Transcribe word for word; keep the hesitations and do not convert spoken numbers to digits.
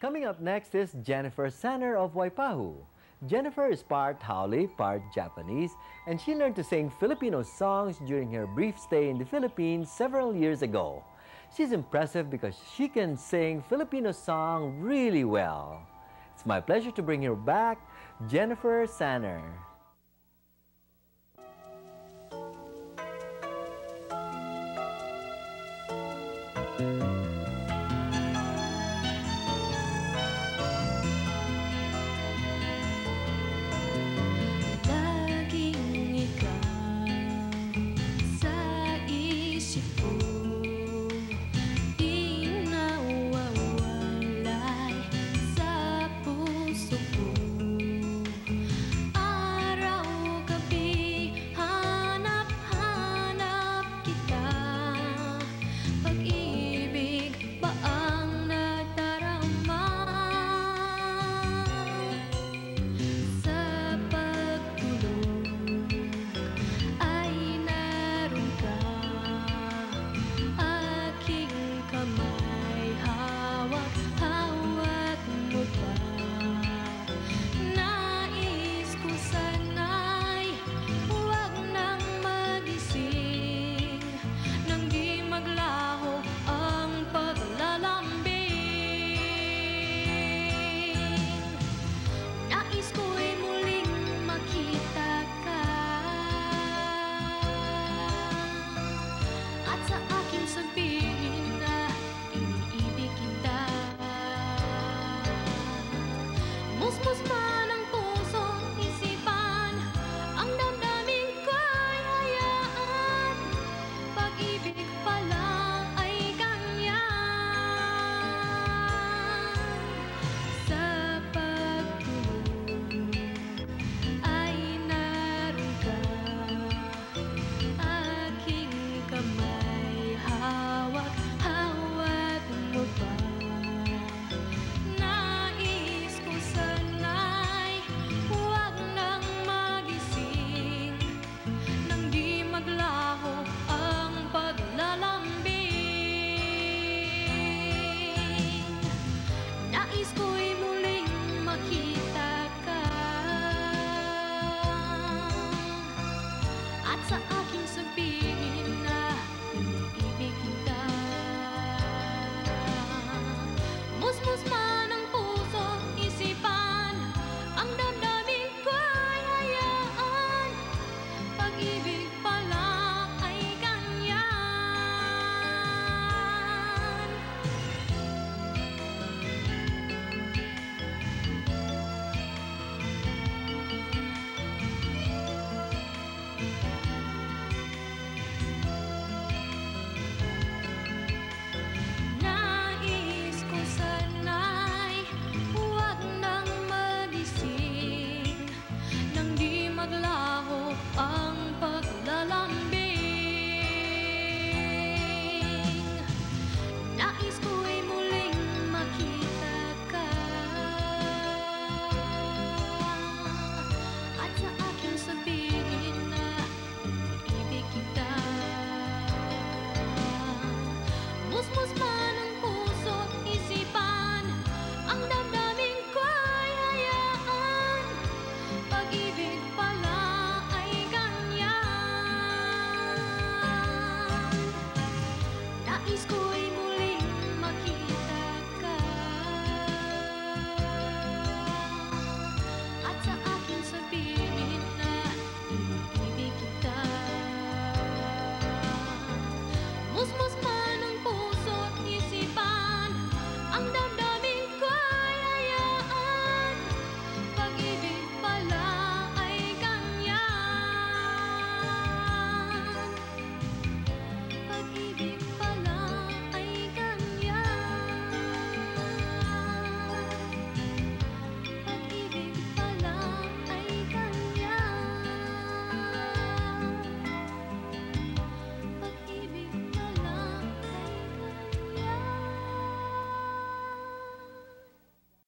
Coming up next is Jennifer Sanner of Waipahu. Jennifer is part Haole, part Japanese, and she learned to sing Filipino songs during her brief stay in the Philippines several years ago. She's impressive because she can sing Filipino song really well. It's my pleasure to bring her back, Jennifer Sanner.